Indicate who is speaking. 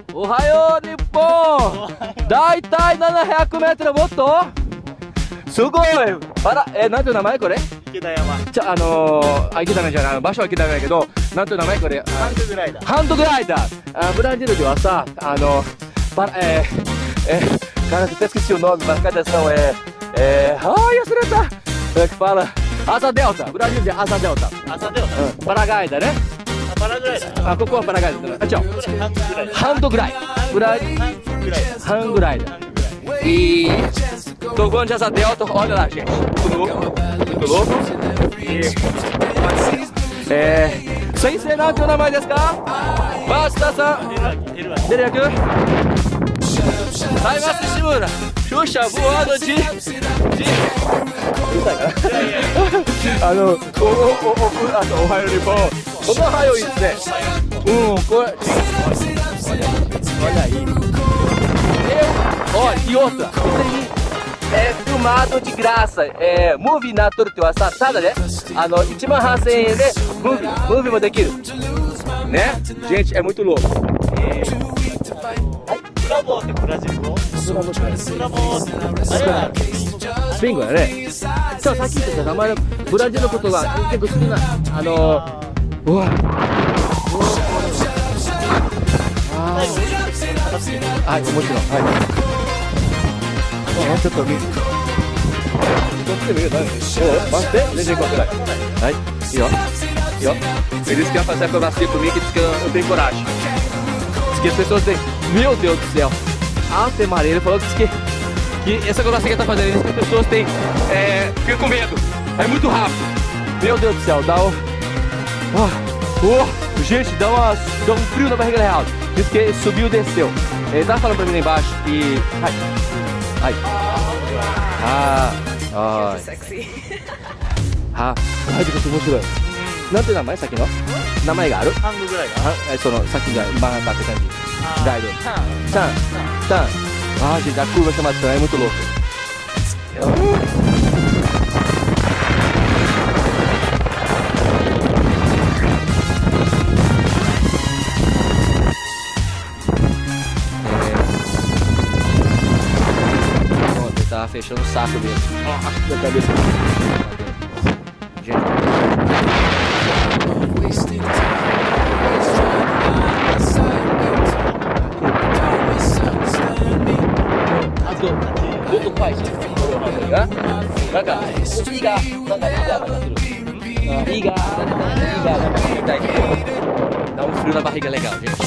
Speaker 1: おはよう日本。だいたい700メートルもっと。すごい。なんていう名前これ？
Speaker 2: 池田山。
Speaker 1: 池田山じゃない、場所は池田山だけど、なんていう名前これ？
Speaker 2: ハンドグライダー。
Speaker 1: ハンドグライダー。ブラジルではさ、cara que esqueci o nome, marcação忘れた。Como é que fala? Asa Delta. Brasil de Asa Delta.
Speaker 2: Asa Delta?
Speaker 1: Paraglider, né?
Speaker 2: Paraglider.
Speaker 1: ここはパラガイダー。Tchau. Hand glide. Hand glide. E tô voando de Asa Delta. Olha lá, gente. Muito louco. Muito louco. Sem ser não, que o nome desu ka? Basta-san. Dereku. Taimasu Shimura. Xuxa voando de...おはよう日本。このはよいいですね。これ。Olha aí. Olha, e outra. Isso aí é filmado de graça. Movie na Torre WhatsApp, tá, né? 18000円でmovieもできる。ね? Gente, é muito louco.
Speaker 2: ブラボーってブラジル語？ブラボー。あれは
Speaker 1: スペイン語だね。さっき言ってた名前のブラジルのことが結構好きなうわ。はい、もちろん。はい。ちょっと見。こっちで見るの？待って、全然怖くない。はい、いいよ。いいよ。Ele disse que ia fazer acrobacia comigo e disse que eu tenho coragem. Diz que as pessoas têm. Meu Deus do céu. Ave Maria, ele falou que essa acrobacia que ele tá fazendo, ele disse que as pessoas têm. Ficam com medo. É muito rápido. Meu Deus do céu, dá um. Gente, dá um frio na barriga real. Diz que subiu e desceu. Ele tava falando pra mim lá embaixo e. Ai. Sexy. ちょっと面白い。なんて名前さっきの？名前がある？
Speaker 2: ハンドグライダー。
Speaker 1: そのさっきがバーンって感じ。ガイド。Tan. Gente, a curva chamada Tan é muito louco. Ele tá fechando o saco dele. Da cabeça. Gente. Muito faz. Liga. Dá um frio na barriga legal, gente.